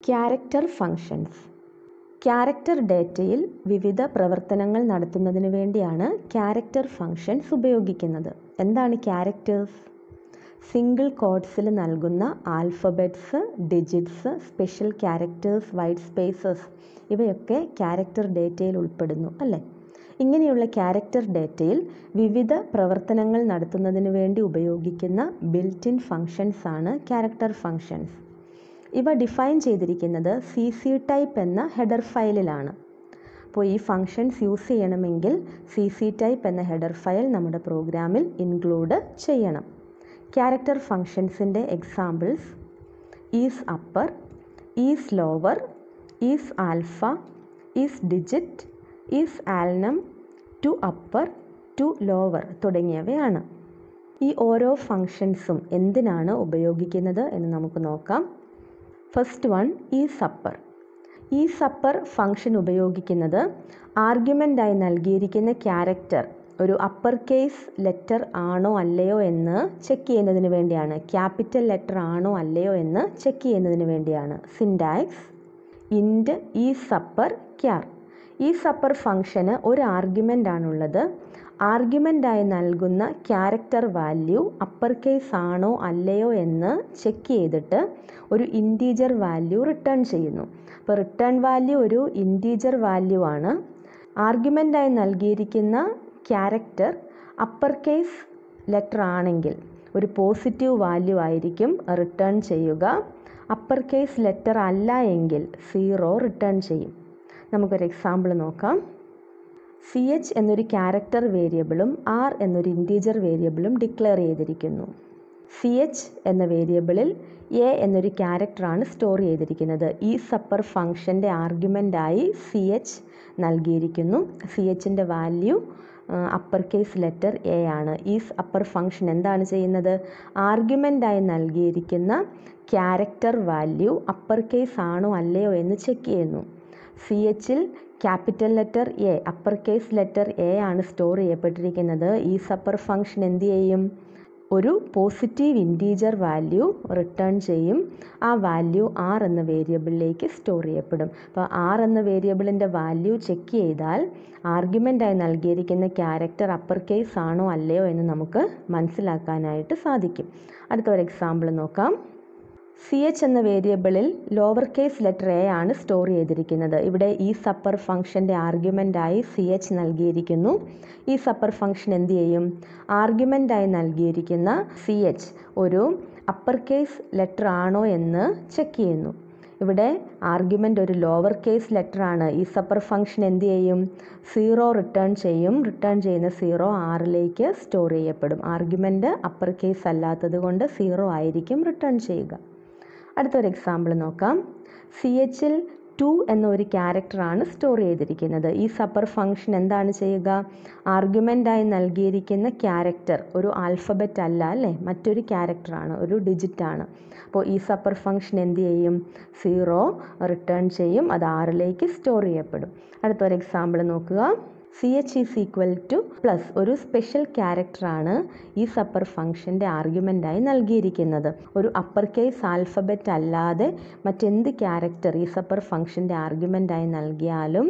Character functions. Character ഡേറ്റയിൽ വിവിധ പ്രവർത്തനങ്ങൾ നടത്തുന്നതിന് വേണ്ടിയാണ് ക്യാരക്ടർ ഫങ്ഷൻസ് ഉപയോഗിക്കുന്നത്. എന്താണ് ക്യാരക്ടേഴ്സ്? സിംഗിൾ കോഡ്സിൽ നൽകുന്ന alphabets, digits, special characters, white spaces ഇവയൊക്കെ ക്യാരക്ടർ ഡേറ്റയിൽ ഉൾപ്പെടുന്നു അല്ലേ? ഇങ്ങനെയുള്ള ക്യാരക്ടർ ഡേറ്റയിൽ വിവിധ പ്രവർത്തനങ്ങൾ നടത്തുന്നതിന് വേണ്ടി ഉപയോഗിക്കുന്ന ബിൽറ്റ് ഇൻ ഫങ്ഷൻസ് ആണ് ക്യാരക്ടർ ഫങ്ഷൻസ്. ഇവ ഡിഫൈൻ ചെയ്തിരിക്കുന്നത് CC ടൈപ്പ് എന്ന ഹെഡർ ഫയലിലാണ്. അപ്പോൾ ഈ ഫങ്ഷൻസ് യൂസ് ചെയ്യണമെങ്കിൽ CC ടൈപ്പ് എന്ന ഹെഡർ ഫയൽ നമ്മുടെ പ്രോഗ്രാമിൽ ഇൻക്ലൂഡ് ചെയ്യണം. ക്യാരക്ടർ ഫങ്ഷൻസിൻ്റെ examples is upper, is lower, is alpha, is digit, is alnum, to upper, to lower തുടങ്ങിയവയാണ്. ഈ ഓരോ ഫങ്ഷൻസും എന്തിനാണ് ഉപയോഗിക്കുന്നത് എന്ന് നമുക്ക് നോക്കാം. First one is upper. Is upper function ഉപയോഗിക്കുന്നത് ആർഗ്യുമെൻ്റായി നൽകിയിരിക്കുന്ന ക്യാരക്ടർ ഒരു അപ്പർ കേസ് ലെറ്റർ ആണോ അല്ലയോ എന്ന് ചെക്ക് ചെയ്യുന്നതിന് വേണ്ടിയാണ്. ക്യാപിറ്റൽ ലെറ്റർ ആണോ അല്ലയോ എന്ന് ചെക്ക് ചെയ്യുന്നതിന് വേണ്ടിയാണ്. Syntax int is upper char. Is upper ഫങ്ഷന് ഒരു ആർഗ്യുമെൻ്റ് ആണുള്ളത്. ആർഗ്യുമെൻ്റായി നൽകുന്ന ക്യാരക്ടർ വാല്യൂ അപ്പർ കേസ് ആണോ അല്ലയോ എന്ന് ചെക്ക് ചെയ്തിട്ട് ഒരു ഇൻറ്റീജർ വാല്യൂ റിട്ടേൺ ചെയ്യുന്നു. അപ്പോൾ റിട്ടേൺ വാല്യൂ ഒരു ഇൻറ്റീജർ വാല്യൂ ആണ്. ആർഗ്യുമെൻ്റായി നൽകിയിരിക്കുന്ന ക്യാരക്ടർ അപ്പർ കേസ് ലെറ്റർ ആണെങ്കിൽ ഒരു പോസിറ്റീവ് വാല്യൂ ആയിരിക്കും റിട്ടേൺ ചെയ്യുക. അപ്പർ കേസ് ലെറ്റർ അല്ല എങ്കിൽ 0 റിട്ടേൺ ചെയ്യും. നമുക്കൊരു എക്സാമ്പിൾ നോക്കാം. CH എന്നൊരു ക്യാരക്ടർ വേരിയബിളും R എന്നൊരു ഇൻറ്റീജർ വേരിയബിളും ഡിക്ലെയർ ചെയ്തിരിക്കുന്നു. CH എന്ന വേരിയബിളിൽ A എന്നൊരു ക്യാരക്ടറാണ് സ്റ്റോർ ചെയ്തിരിക്കുന്നത്. ഈസ് അപ്പർ ഫങ്ഷൻ്റെ ആർഗ്യുമെൻ്റായി CH നൽകിയിരിക്കുന്നു. CHൻ്റെ value upper case letter A ആണ്. ഈസ് അപ്പർ ഫങ്ഷൻ എന്താണ് ചെയ്യുന്നത്? ആർഗ്യുമെൻ്റായി നൽകിയിരിക്കുന്ന ക്യാരക്ടർ വാല്യൂ അപ്പർ കേസ് ആണോ അല്ലയോ എന്ന് ചെക്ക് ചെയ്യുന്നു. CHൽ capital letter A, upper case letter A ആണ് സ്റ്റോർ ചെയ്യപ്പെട്ടിരിക്കുന്നത്. ഈസ് അപ്പർ ഫങ്ഷൻ എന്ത് ചെയ്യും? ഒരു പോസിറ്റീവ് ഇൻറ്റീജർ വാല്യൂ റിട്ടേൺ ചെയ്യും. ആ വാല്യൂ R എന്ന വേരിയബിളിലേക്ക് സ്റ്റോർ ചെയ്യപ്പെടും. അപ്പോൾ R എന്ന വേരിയബിളിൻ്റെ വാല്യൂ ചെക്ക് ചെയ്താൽ ആർഗ്യുമെൻ്റായി നൽകിയിരിക്കുന്ന ക്യാരക്ടർ അപ്പർ കേസ് ആണോ അല്ലയോ എന്ന് നമുക്ക് മനസ്സിലാക്കാനായിട്ട് സാധിക്കും. അടുത്തൊരു എക്സാമ്പിൾ നോക്കാം. CH എന്ന വേരിയബിളിൽ ലോവർ കേസ് ലെറ്റർ A ആണ് സ്റ്റോർ ചെയ്തിരിക്കുന്നത്. ഇവിടെ ഈസ് അപ്പർ ഫങ്ഷൻ്റെ ആർഗ്യുമെൻ്റായി CH നൽകിയിരിക്കുന്നു. ഈസ് അപ്പർ ഫങ്ഷൻ എന്ത് ചെയ്യും? ആർഗ്യുമെൻ്റായി നൽകിയിരിക്കുന്ന CH ഒരു അപ്പർ കേസ് ലെറ്റർ ആണോ എന്ന് ചെക്ക് ചെയ്യുന്നു. ഇവിടെ ആർഗ്യുമെൻ്റ് ഒരു ലോവർ കേസ് ലെറ്റർ ആണ്. ഈസ് അപ്പർ ഫങ്ഷൻ എന്ത് ചെയ്യും? 0 റിട്ടേൺ ചെയ്യും. റിട്ടേൺ ചെയ്യുന്ന 0 Rലേക്ക് സ്റ്റോർ ചെയ്യപ്പെടും. ആർഗ്യുമെൻ്റ് അപ്പർ കേസ് അല്ലാത്തത് കൊണ്ട് 0 ആയിരിക്കും റിട്ടേൺ ചെയ്യുക. അടുത്തൊരു എക്സാമ്പിൾ നോക്കാം. CHൽ 2 എന്നൊരു ക്യാരക്ടറാണ് സ്റ്റോർ ചെയ്തിരിക്കുന്നത്. ഈസ് അപ്പർ ഫങ്ഷൻ എന്താണ് ചെയ്യുക? ആർഗ്യുമെൻ്റായി നൽകിയിരിക്കുന്ന ക്യാരക്ടർ ഒരു ആൽഫബറ്റ് അല്ല അല്ലേ, മറ്റൊരു ക്യാരക്ടറാണ്, ഒരു ഡിജിറ്റാണ്. അപ്പോൾ ഈസ് അപ്പർ ഫങ്ഷൻ എന്ത് ചെയ്യും? 0 റിട്ടേൺ ചെയ്യും. അത് Rലേക്ക് സ്റ്റോർ ചെയ്യപ്പെടും. അടുത്തൊരു എക്സാമ്പിൾ നോക്കുക. CH is equal to plus ഒരു സ്പെഷ്യൽ ക്യാരക്ടറാണ് ഈസ് അപ്പർ ഫങ്ഷൻ്റെ ആർഗ്യുമെൻ്റായി നൽകിയിരിക്കുന്നത്. ഒരു അപ്പർ കേസ് ആൽഫബറ്റ് അല്ലാതെ മറ്റെന്ത് ക്യാരക്ടർ ഈസ് അപ്പർ ഫങ്ഷൻ്റെ ആർഗ്യുമെൻ്റായി നൽകിയാലും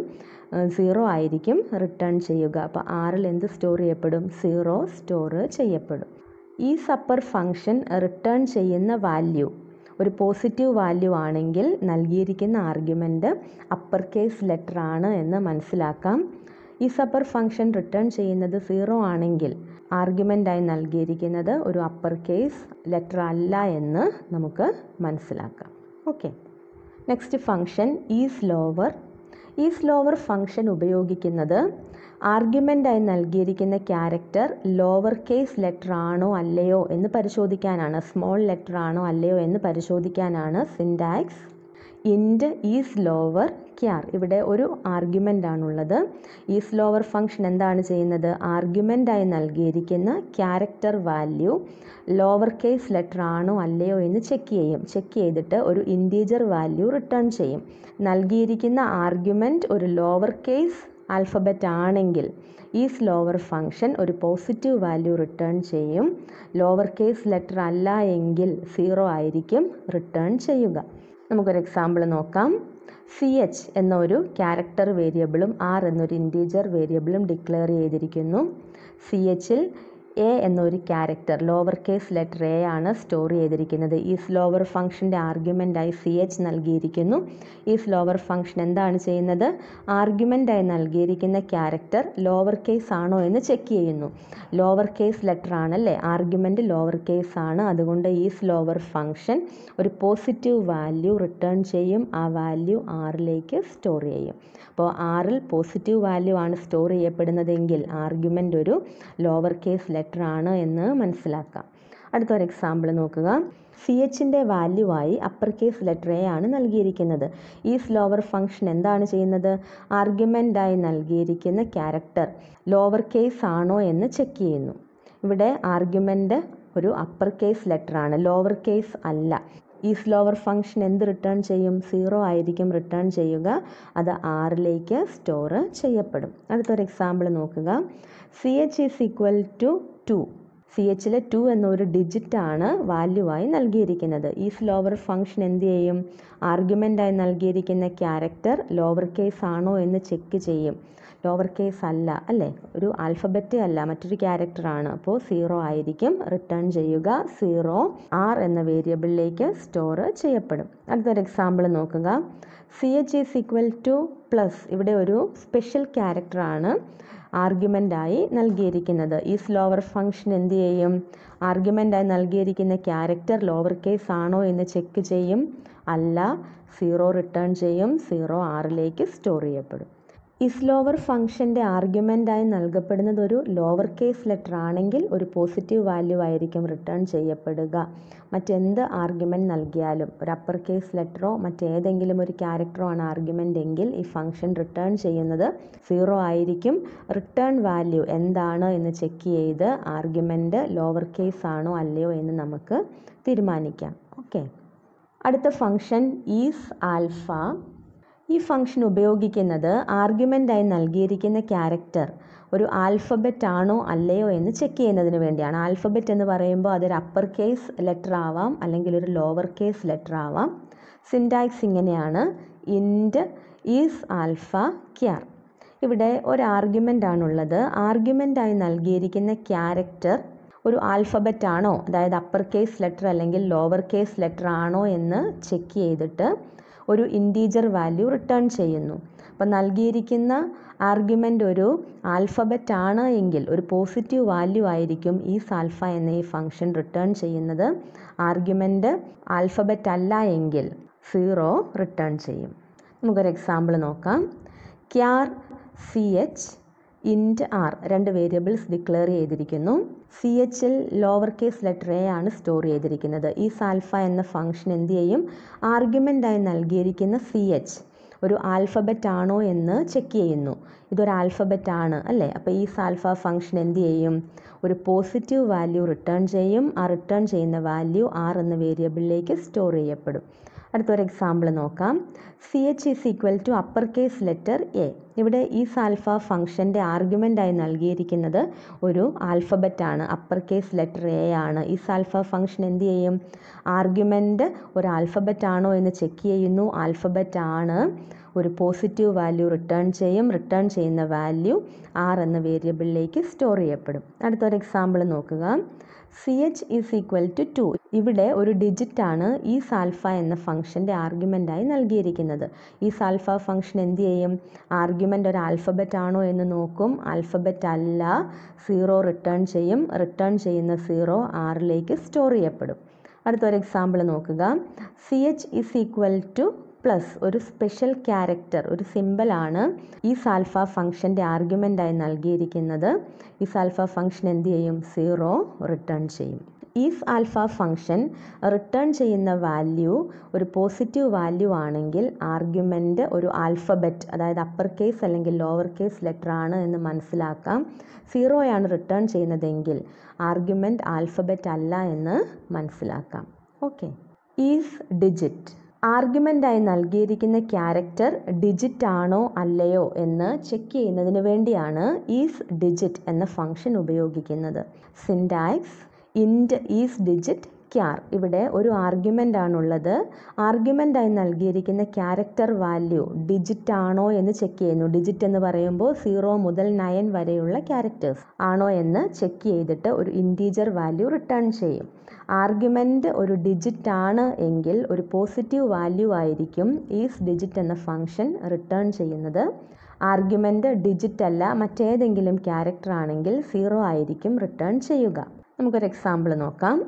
0 ആയിരിക്കും റിട്ടേൺ ചെയ്യുക. അപ്പോൾ Rൽ എന്ത് സ്റ്റോർ ചെയ്യപ്പെടും? 0 സ്റ്റോർ ചെയ്യപ്പെടും. ഈസ് അപ്പർ ഫങ്ഷൻ റിട്ടേൺ ചെയ്യുന്ന വാല്യൂ ഒരു പോസിറ്റീവ് വാല്യൂ ആണെങ്കിൽ നൽകിയിരിക്കുന്ന ആർഗ്യുമെൻ്റ് അപ്പർ കേസ് ലെറ്റർ ആണ് എന്ന് മനസ്സിലാക്കാം. ഈസ് അപ്പർ ഫങ്ഷൻ റിട്ടേൺ ചെയ്യുന്നത് 0 ആണെങ്കിൽ ആർഗ്യുമെൻ്റായി നൽകിയിരിക്കുന്നത് ഒരു അപ്പർ കേസ് ലെറ്റർ അല്ല എന്ന് നമുക്ക് മനസ്സിലാക്കാം. Okay, next function is lower. Is lower function ഉപയോഗിക്കുന്നത് ആർഗ്യുമെൻ്റായി നൽകിയിരിക്കുന്ന ക്യാരക്ടർ ലോവർ കേസ് ലെറ്റർ ആണോ അല്ലയോ എന്ന് പരിശോധിക്കാനാണ്. സ്മോൾ ലെറ്റർ ആണോ അല്ലയോ എന്ന് പരിശോധിക്കാനാണ്. Syntax int is lower char. ഇവിടെ ഒരു ആർഗ്യുമെൻ്റ് ആണുള്ളത്. ഈസ് ലോവർ ഫങ്ഷൻ എന്താണ് ചെയ്യുന്നത്? ആർഗ്യുമെൻ്റായി നൽകിയിരിക്കുന്ന character value lower case letter ആണോ അല്ലയോ എന്ന് ചെക്ക് ചെയ്യും. ചെക്ക് ചെയ്തിട്ട് ഒരു ഇൻറ്റീജർ വാല്യൂ റിട്ടേൺ ചെയ്യും. നൽകിയിരിക്കുന്ന ആർഗ്യുമെൻ്റ് ഒരു ലോവർ കേസ് ആൽഫബറ്റ് ആണെങ്കിൽ ഈസ് ലോവർ ഫങ്ഷൻ ഒരു പോസിറ്റീവ് വാല്യൂ റിട്ടേൺ ചെയ്യും. ലോവർ കേസ് ലെറ്റർ അല്ല എങ്കിൽ 0 ആയിരിക്കും റിട്ടേൺ ചെയ്യുക. നമുക്കൊരു എക്സാമ്പിൾ നോക്കാം. CH എന്ന ഒരു ക്യാരക്ടർ വേരിയബിളും R എന്നൊരു ഇൻറ്റീജർ വേരിയബിളും ഡിക്ലെയർ ചെയ്തിരിക്കുന്നു. CHൽ A എന്നൊരു character lower case letter A ആണ് സ്റ്റോർ ചെയ്തിരിക്കുന്നത്. ഈ സ്ലോവർ ഫംഗ്ഷൻ്റെ ആർഗ്യുമെൻ്റായി CH നൽകിയിരിക്കുന്നു. ഈ സ്ലോവർ ഫംഗ്ഷൻ എന്താണ് ചെയ്യുന്നത്? ആർഗ്യുമെൻ്റായി നൽകിയിരിക്കുന്ന ക്യാരക്ടർ ലോവർ കേസ് ആണോ എന്ന് ചെക്ക് ചെയ്യുന്നു. ലോവർ കേസ് ലെറ്റർ ആണല്ലേ, ആർഗ്യുമെൻ്റ് ലോവർ കേസ് ആണ്. അതുകൊണ്ട് ഈ സ്ലോവർ ഫംഗ്ഷൻ ഒരു പോസിറ്റീവ് വാല്യൂ റിട്ടേൺ ചെയ്യും. ആ വാല്യൂ ആറിലേക്ക് സ്റ്റോർ ചെയ്യും. അപ്പോൾ ആറിൽ പോസിറ്റീവ് വാല്യൂ ആണ് സ്റ്റോർ ചെയ്യപ്പെടുന്നതെങ്കിൽ ആർഗ്യുമെൻ്റ് ഒരു ലോവർ കേസ് ലെറ്റർ ആണ് എന്ന് മനസ്സിലാക്കാം. അടുത്തൊരു എക്സാമ്പിൾ നോക്കുക. CHൻ്റെ വാല്യൂ ആയി അപ്പർ കേസ് ലെറ്റർ A ആണ് നൽകിയിരിക്കുന്നത്. ഈ സ്ലോവർ ഫംഗ്ഷൻ എന്താണ് ചെയ്യുന്നത്? ആർഗ്യുമെൻ്റായി നൽകിയിരിക്കുന്ന ക്യാരക്ടർ ലോവർ കേസ് ആണോ എന്ന് ചെക്ക് ചെയ്യുന്നു. ഇവിടെ ആർഗ്യുമെൻ്റ് ഒരു അപ്പർ കേസ് ലെറ്റർ ആണ്, ലോവർ കേസ് അല്ല. ഈ സ്ലോവർ ഫംഗ്ഷൻ എന്ത് റിട്ടേൺ ചെയ്യും? 0 ആയിരിക്കും റിട്ടേൺ ചെയ്യുക. അത് ആറിലേക്ക് സ്റ്റോർ ചെയ്യപ്പെടും. അടുത്തൊരു എക്സാമ്പിൾ നോക്കുക. CH is equal to 2. CHൽ 2 എന്നൊരു ഡിജിറ്റാണ് വാല്യൂ ആയി നൽകിയിരിക്കുന്നത്. ഈ സ്ലോവർ ഫംഗ്ഷൻ എന്ത് ചെയ്യും? ആർഗ്യുമെൻ്റായി നൽകിയിരിക്കുന്ന ക്യാരക്ടർ ലോവർ കേസ് ആണോ എന്ന് ചെക്ക് ചെയ്യും. ലോവർ കേസ് അല്ല അല്ലേ, ഒരു ആൽഫബറ്റ് അല്ല, മറ്റൊരു ക്യാരക്ടറാണ്. അപ്പോൾ 0 ആയിരിക്കും റിട്ടേൺ ചെയ്യുക. 0 R എന്ന വേരിയബിളിലേക്ക് സ്റ്റോർ ചെയ്യപ്പെടും. അടുത്തൊരു എക്സാമ്പിൾ നോക്കുക. CH is equal to plus. ഇവിടെ ഒരു സ്പെഷ്യൽ ക്യാരക്ടറാണ് ആർഗ്യുമെൻ്റായി നൽകിയിരിക്കുന്നത്. ഈ സ്ലോവർ ഫംഗ്ഷൻ എന്ത് ചെയ്യും? ആർഗ്യുമെൻ്റായി നൽകിയിരിക്കുന്ന ക്യാരക്ടർ ലോവർ കേസ് ആണോ എന്ന് ചെക്ക് ചെയ്യും. അല്ല, 0 റിട്ടേൺ ചെയ്യും. 0 ആറിലേക്ക് സ്റ്റോർ ചെയ്യപ്പെടും. ഈ സ്ലോവർ ഫംഗ്ഷൻ്റെ ആർഗ്യുമെൻ്റായി നൽകപ്പെടുന്നത് ഒരു ലോവർ കേസ് ലെറ്റർ ആണെങ്കിൽ ഒരു പോസിറ്റീവ് വാല്യൂ ആയിരിക്കും റിട്ടേൺ ചെയ്യപ്പെടുക. മറ്റെന്ത് ആർഗ്യുമെൻ്റ് നൽകിയാലും ഒരു അപ്പർ കേസ് ലെറ്ററോ മറ്റേതെങ്കിലും ഒരു ക്യാരക്ടറോ ആണ് ആർഗ്യുമെൻ്റ് എങ്കിൽ ഈ ഫംഗ്ഷൻ റിട്ടേൺ ചെയ്യുന്നത് 0 ആയിരിക്കും. റിട്ടേൺ വാല്യൂ എന്താണ് എന്ന് ചെക്ക് ചെയ്ത് ആർഗ്യുമെൻ്റ് ലോവർ കേസ് ആണോ അല്ലയോ എന്ന് നമുക്ക് തീരുമാനിക്കാം. ഓക്കെ. അടുത്ത ഫംഗ്ഷൻ ഈസ് ആൽഫ. ഈ ഫംഗ്ഷൻ ഉപയോഗിക്കുന്നത് ആർഗ്യുമെൻ്റായി നൽകിയിരിക്കുന്ന ക്യാരക്ടർ ഒരു ആൽഫബറ്റ് ആണോ അല്ലയോ എന്ന് ചെക്ക് ചെയ്യുന്നതിന് വേണ്ടിയാണ്. ആൽഫബറ്റ് എന്ന് പറയുമ്പോൾ അതൊരു അപ്പർ കേസ് ലെറ്റർ ആവാം അല്ലെങ്കിൽ ഒരു ലോവർ കേസ് ലെറ്റർ ആവാം. സിൻടാക്സ് ഇങ്ങനെയാണ്: ഇൻറ്റ് ഈസ് ആൽഫ ക്യാർ. ഇവിടെ ഒരു ആർഗ്യുമെൻ്റ് ആണുള്ളത്. ആർഗ്യുമെൻ്റായി നൽകിയിരിക്കുന്ന ക്യാരക്ടർ ഒരു ആൽഫബറ്റ് ആണോ, അതായത് അപ്പർ കേസ് ലെറ്റർ അല്ലെങ്കിൽ ലോവർ കേസ് ലെറ്റർ ആണോ എന്ന് ചെക്ക് ചെയ്തിട്ട് ഒരു ഇൻറ്റീജർ വാല്യൂ റിട്ടേൺ ചെയ്യുന്നു. അപ്പോൾ നൽകിയിരിക്കുന്ന ആർഗ്യുമെൻ്റ് ഒരു ആൽഫബറ്റ് ആണ് എങ്കിൽ ഒരു പോസിറ്റീവ് വാല്യൂ ആയിരിക്കും ഈസ് ആൽഫ എന്ന ഈ ഫംഗ്ഷൻ റിട്ടേൺ ചെയ്യുന്നത്. ആർഗ്യുമെൻ്റ് ആൽഫബറ്റ് അല്ല എങ്കിൽ 0 റിട്ടേൺ ചെയ്യും. നമുക്കൊരു എക്സാമ്പിൾ നോക്കാം. ക്യാർ CH ഇൻറ്റ് R രണ്ട് വേരിയബിൾസ് ഡിക്ലെയർ ചെയ്തിരിക്കുന്നു. CHൽ ലോവർ കേസ് ലെറ്റർ A ആണ് സ്റ്റോർ ചെയ്തിരിക്കുന്നത്. ഈസ് ആൽഫ എന്ന ഫംഗ്ഷൻ എന്ത് ചെയ്യും? ആർഗ്യുമെൻ്റായി നൽകിയിരിക്കുന്ന CH ഒരു ആൽഫബറ്റ് ആണോ എന്ന് ചെക്ക് ചെയ്യുന്നു. ഇതൊരു ആൽഫബറ്റ് ആണ് അല്ലേ, അപ്പോൾ ഈസ് ആൽഫ ഫംഗ്ഷൻ എന്ത് ചെയ്യും? ഒരു പോസിറ്റീവ് വാല്യൂ റിട്ടേൺ ചെയ്യും. ആ റിട്ടേൺ ചെയ്യുന്ന വാല്യൂ R എന്ന വേരിയബിളിലേക്ക് സ്റ്റോർ ചെയ്യപ്പെടും. അടുത്തൊരു എക്സാമ്പിൾ നോക്കാം. CH is equal to upper case letter A. ഇവിടെ ഈസ് ആൽഫ ഫംഗ്ഷൻ്റെ ആർഗ്യുമെൻ്റായി നൽകിയിരിക്കുന്നത് ഒരു ആൽഫബറ്റ് ആണ്, അപ്പർ കേസ് ലെറ്റർ A ആണ്. ഈസ് ആൽഫ ഫംഗ്ഷൻ എന്ത് ചെയ്യും? ആർഗ്യുമെൻ്റ് ഒരു ആൽഫബറ്റ് ആണോ എന്ന് ചെക്ക് ചെയ്യുന്നു. ആൽഫബറ്റ് ആണ്. ഒരു പോസിറ്റീവ് വാല്യൂ റിട്ടേൺ ചെയ്യും. റിട്ടേൺ ചെയ്യുന്ന വാല്യൂ R എന്ന വേരിയബിളിലേക്ക് സ്റ്റോർ ചെയ്യപ്പെടും. അടുത്തൊരു എക്സാമ്പിൾ നോക്കുക. CH is equal to 2. ഇവിടെ ഒരു ഡിജിറ്റാണ് ഈസ് ആൽഫ എന്ന ഫംഗ്ഷൻ്റെ ആർഗ്യുമെൻ്റായി നൽകിയിരിക്കുന്നത്. ഈസ് ആൽഫ ഫംഗ്ഷൻ എന്ത് ചെയ്യും? ആർഗ്യുമെൻ്റ് ഒരു ആൽഫബറ്റ് ആണോ എന്ന് നോക്കും. ആൽഫബറ്റ് അല്ല. 0 റിട്ടേൺ ചെയ്യും. റിട്ടേൺ ചെയ്യുന്ന 0 ആറിലേക്ക് സ്റ്റോർ ചെയ്യപ്പെടും. അടുത്തൊരു എക്സാമ്പിൾ നോക്കുക. CH is equal to plus. ഒരു സ്പെഷ്യൽ ക്യാരക്ടർ, ഒരു സിമ്പലാണ് ഈസ് ആൽഫ ഫംഗ്ഷൻ്റെ ആർഗ്യുമെൻ്റായി നൽകിയിരിക്കുന്നത്. ഈസ് ആൽഫ ഫംഗ്ഷൻ എന്ത് ചെയ്യും? 0 റിട്ടേൺ ചെയ്യും. ഈസ് ആൽഫ ഫംഗ്ഷൻ റിട്ടേൺ ചെയ്യുന്ന വാല്യൂ ഒരു പോസിറ്റീവ് വാല്യൂ ആണെങ്കിൽ ആർഗ്യുമെൻ്റ് ഒരു ആൽഫബറ്റ്, അതായത് അപ്പർ കേസ് അല്ലെങ്കിൽ ലോവർ കേസ് ലെറ്റർ ആണ് എന്ന് മനസ്സിലാക്കാം. 0 ആണ് റിട്ടേൺ ചെയ്യുന്നതെങ്കിൽ ആർഗ്യുമെൻ്റ് ആൽഫബറ്റ് അല്ല എന്ന് മനസ്സിലാക്കാം. ഓക്കെ. Is digit. ആർഗ്യുമെൻ്റായി നൽകിയിരിക്കുന്ന ക്യാരക്ടർ ഡിജിറ്റ് ആണോ അല്ലയോ എന്ന് ചെക്ക് ചെയ്യുന്നതിന് വേണ്ടിയാണ് ഈസ് ഡിജിറ്റ് എന്ന ഫംഗ്ഷൻ ഉപയോഗിക്കുന്നത്. Syntax: int is digit char ഇവിടെ ഒരു ആർഗ്യുമെൻ്റ് ആണുള്ളത്. ആർഗ്യുമെൻ്റായി നൽകിയിരിക്കുന്ന ക്യാരക്ടർ വാല്യൂ ഡിജിറ്റ് ആണോ എന്ന് ചെക്ക് ചെയ്യുന്നു. ഡിജിറ്റ് എന്ന് പറയുമ്പോൾ 0 മുതൽ 9 വരെയുള്ള ക്യാരക്ടേഴ്സ് ആണോ എന്ന് ചെക്ക് ചെയ്തിട്ട് ഒരു ഇൻറ്റീജർ വാല്യൂ റിട്ടേൺ ചെയ്യും. ആർഗ്യുമെൻ്റ് ഒരു ഡിജിറ്റ് ആണ് എങ്കിൽ ഒരു പോസിറ്റീവ് വാല്യൂ ആയിരിക്കും ഈസ് ഡിജിറ്റ് എന്ന ഫംഗ്ഷൻ റിട്ടേൺ ചെയ്യുന്നത്. ആർഗ്യുമെൻ്റ് ഡിജിറ്റ് അല്ല മറ്റേതെങ്കിലും ക്യാരക്ടർ ആണെങ്കിൽ 0 ആയിരിക്കും റിട്ടേൺ ചെയ്യുക. നമുക്കൊരു എക്സാമ്പിൾ നോക്കാം.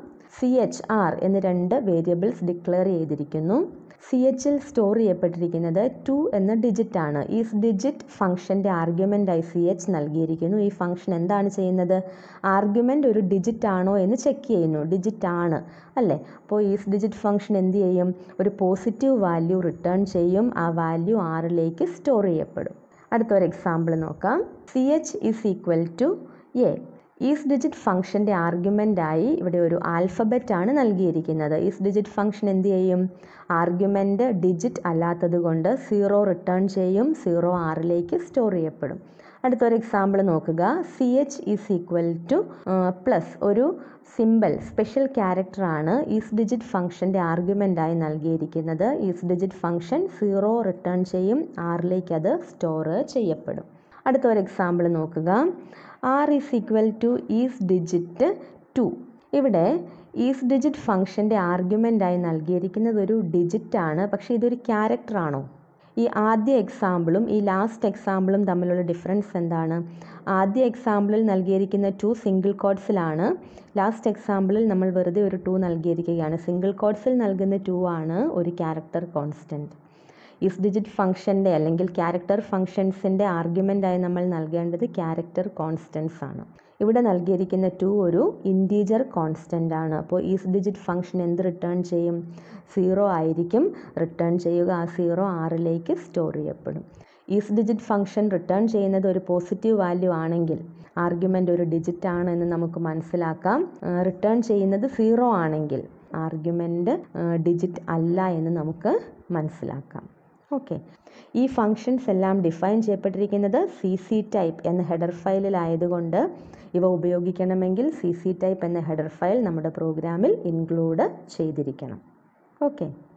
CHR എന്ന് 2 വേരിയബിൾസ് ഡിക്ലെയർ ചെയ്തിരിക്കുന്നു. CHൽ സ്റ്റോർ ചെയ്യപ്പെട്ടിരിക്കുന്നത് 2 എന്ന ഡിജിറ്റ് ആണ്. ഈ ഡിജിറ്റ് ഫംഗ്ഷൻ്റെ ആർഗ്യുമെൻ്റായി CH നൽകിയിരിക്കുന്നു. ഈ ഫംഗ്ഷൻ എന്താണ് ചെയ്യുന്നത്? ആർഗ്യുമെൻ്റ് ഒരു ഡിജിറ്റ് ആണോ എന്ന് ചെക്ക് ചെയ്യുന്നു. ഡിജിറ്റ് ആണ് അല്ലേ? അപ്പോൾ ഈ ഡിജിറ്റ് ഫംഗ്ഷൻ എന്ത് ചെയ്യും? ഒരു പോസിറ്റീവ് വാല്യൂ റിട്ടേൺ ചെയ്യും. ആ വാല്യൂ Rലേക്ക് സ്റ്റോർ ചെയ്യപ്പെടും. അടുത്തൊരു എക്സാമ്പിൾ നോക്കാം. CH is equal to A. Is digit ഫംഗ്ഷൻ്റെ ആർഗ്യുമെൻ്റായി ഇവിടെ ഒരു ആൽഫബറ്റ് ആണ് നൽകിയിരിക്കുന്നത്. ഈസ് ഡിജിറ്റ് ഫംഗ്ഷൻ എന്ത് ചെയ്യും? ആർഗ്യുമെൻ്റ് ഡിജിറ്റ് അല്ലാത്തത് കൊണ്ട് 0 റിട്ടേൺ ചെയ്യും. 0 Rലേക്ക് സ്റ്റോർ ചെയ്യപ്പെടും. അടുത്തൊരു എക്സാമ്പിൾ നോക്കുക. CH is equal to plus ഒരു സിമ്പിൾ സ്പെഷ്യൽ ക്യാരക്ടർ ആണ് ഈസ് ഡിജിറ്റ് ഫംഗ്ഷൻ്റെ ആർഗ്യുമെൻ്റായി നൽകിയിരിക്കുന്നത്. ഈസ് ഡിജിറ്റ് ഫംഗ്ഷൻ 0 റിട്ടേൺ ചെയ്യും. Rലേക്ക് അത് സ്റ്റോർ ചെയ്യപ്പെടും. അടുത്തൊരു എക്സാമ്പിൾ നോക്കുക. R is equal to is digit 2. ഇവിടെ ഈസ് ഡിജിറ്റ് ഫംഗ്ഷൻ്റെ ആർഗ്യുമെൻ്റായി നൽകിയിരിക്കുന്നത് ഒരു ഡിജിറ്റ് ആണ്. പക്ഷേ ഇതൊരു ക്യാരക്ടർ ആണോ? ഈ ആദ്യ എക്സാമ്പിളും ഈ ലാസ്റ്റ് എക്സാമ്പിളും തമ്മിലുള്ള ഡിഫറൻസ് എന്താണ്? ആദ്യ എക്സാമ്പിളിൽ നൽകിയിരിക്കുന്ന 2 സിംഗിൾ കോട്ട്സിലാണ്. ലാസ്റ്റ് എക്സാമ്പിളിൽ നമ്മൾ വെറുതെ ഒരു 2 നൽകിയിരിക്കുകയാണ്. സിംഗിൾ കോട്ട്സിൽ നൽകുന്ന 2 ആണ് ഒരു ക്യാരക്ടർ കോൺസ്റ്റൻറ്റ്. ഈസ് ഡിജിറ്റ് ഫംഗ്ഷൻ്റെ അല്ലെങ്കിൽ ക്യാരക്ടർ ഫംഗ്ഷൻസിൻ്റെ ആർഗ്യുമെൻ്റായി നമ്മൾ നൽകേണ്ടത് ക്യാരക്ടർ കോൺസ്റ്റൻസ് ആണ്. ഇവിടെ നൽകിയിരിക്കുന്ന 2 ഒരു ഇൻറ്റീജർ കോൺസ്റ്റൻ്റ് ആണ്. അപ്പോൾ ഈസ് ഡിജിറ്റ് ഫംഗ്ഷൻ എന്ത് റിട്ടേൺ ചെയ്യും? 0 ആയിരിക്കും റിട്ടേൺ ചെയ്യുക. ആ 0 Rലേക്ക് സ്റ്റോർ ചെയ്യപ്പെടും. ഈസ് ഡിജിറ്റ് ഫംഗ്ഷൻ റിട്ടേൺ ചെയ്യുന്നത് ഒരു പോസിറ്റീവ് വാല്യൂ ആണെങ്കിൽ ആർഗ്യുമെൻ്റ് ഒരു ഡിജിറ്റ് ആണ് എന്ന് നമുക്ക് മനസ്സിലാക്കാം. റിട്ടേൺ ചെയ്യുന്നത് 0 ആണെങ്കിൽ ആർഗ്യുമെൻ്റ് ഡിജിറ്റ് അല്ല എന്ന് നമുക്ക് മനസ്സിലാക്കാം. ഓക്കെ, ഈ ഫങ്ഷൻസ് എല്ലാം ഡിഫൈൻ ചെയ്യപ്പെട്ടിരിക്കുന്നത് CC ടൈപ്പ് എന്ന ഹെഡർ ഫയലിലായതുകൊണ്ട് ഇവ ഉപയോഗിക്കണമെങ്കിൽ CC ടൈപ്പ് എന്ന ഹെഡർ ഫയൽ നമ്മുടെ പ്രോഗ്രാമിൽ ഇൻക്ലൂഡ് ചെയ്തിരിക്കണം. ഓക്കെ.